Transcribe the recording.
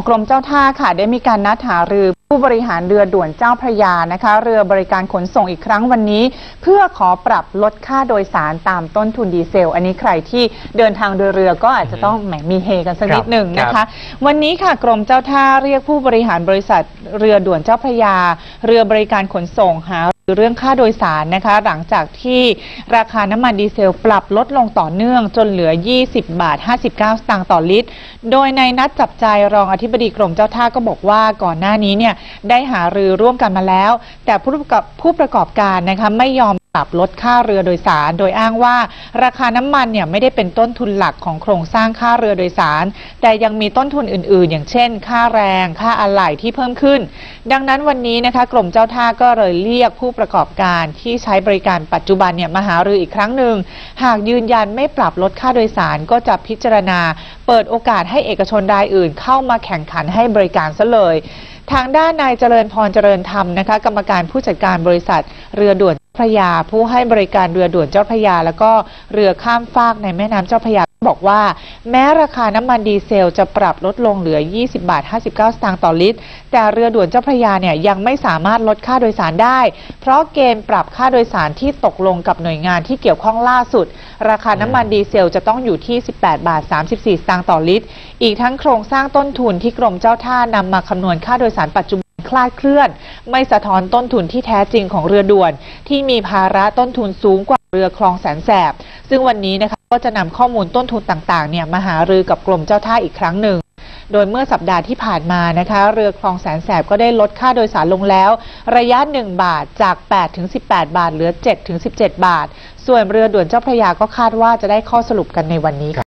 กรมเจ้าท่าค่ะได้มีการนัดหารือผู้บริหารเรือด่วนเจ้าพระยานะคะเรือบริการขนส่งอีกครั้งวันนี้เพื่อขอปรับลดค่าโดยสารตามต้นทุนดีเซลอันนี้ใครที่เดินทางโดยเรือก็อาจจะต้องมีเฮกันสักนิดหนึ่งนะคะวันนี้ค่ะกรมเจ้าท่าเรียกผู้บริหารบริษัทเรือด่วนเจ้าพระยาเรือบริการขนส่งหาเรื่องค่าโดยสารนะคะหลังจากที่ราคาน้ำมันดีเซลปรับลดลงต่อเนื่องจนเหลือ20 บาท 59 สตางค์ต่อลิตรโดยในนัดจับใจรองอธิบดีกรมเจ้าท่าก็บอกว่าก่อนหน้านี้เนี่ยได้หารือร่วมกันมาแล้วแต่ผู้ประกอบการนะคะไม่ยอมปรับลดค่าเรือโดยสารโดยอ้างว่าราคาน้ำมันเนี่ยไม่ได้เป็นต้นทุนหลักของโครงสร้างค่าเรือโดยสารแต่ยังมีต้นทุนอื่นๆอย่างเช่นค่าแรงค่าอะไหล่ที่เพิ่มขึ้นดังนั้นวันนี้นะคะกรมเจ้าท่าก็เลยเรียกผู้ประกอบการที่ใช้บริการปัจจุบันเนี่ยมาหารืออีกครั้งหนึ่งหากยืนยันไม่ปรับลดค่าโดยสารก็จะพิจารณาเปิดโอกาสให้เอกชนรายอื่นเข้ามาแข่งขันให้บริการซะเลยทางด้านนายเจริญพรเจริญธรรมนะคะกรรมการผู้จัดการบริษัทเรือด่วนพระยาผู้ให้บริการเรือด่วนเจ้าพระยาแล้วก็เรือข้ามฟากในแม่น้ำเจ้าพระยาบอกว่าแม้ราคาน้ำมันดีเซลจะปรับลดลงเหลือ20 บาท 59 สตางค์ต่อลิตรแต่เรือด่วนเจ้าพระยาเนี่ยยังไม่สามารถลดค่าโดยสารได้เพราะเกณฑ์ปรับค่าโดยสารที่ตกลงกับหน่วยงานที่เกี่ยวข้องล่าสุดราคาน้ำมันดีเซลจะต้องอยู่ที่18 บาท 34 สตางค์ต่อลิตรอีกทั้งโครงสร้างต้นทุนที่กรมเจ้าท่านำมาคำนวณค่าโดยสารปัจจุบันคลาดเคลื่อนไม่สะท้อนต้นทุนที่แท้จริงของเรือด่วนที่มีภาระต้นทุนสูงกว่าเรือคลองแสนแสบซึ่งวันนี้นะคะก็จะนำข้อมูลต้นทุนต่างๆเนี่ยมาหารือกับกรมเจ้าท่าอีกครั้งหนึ่งโดยเมื่อสัปดาห์ที่ผ่านมานะคะเรือคลองแสนแสบก็ได้ลดค่าโดยสารลงแล้วระยะ1 บาทจาก8 ถึง 18 บาทเหลือ7 ถึง 17 บาทส่วนเรือด่วนเจ้าพระยาก็คาดว่าจะได้ข้อสรุปกันในวันนี้